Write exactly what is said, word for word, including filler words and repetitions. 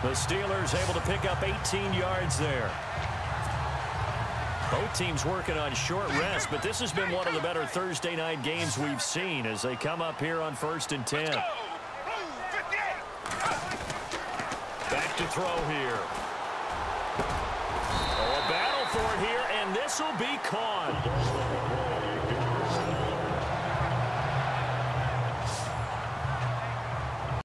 The Steelers able to pick up eighteen yards there. Both teams working on short rest, but this has been one of the better Thursday night games we've seen as they come up here on first and ten. Back to throw here. Oh, a battle for it here, and this will be caught.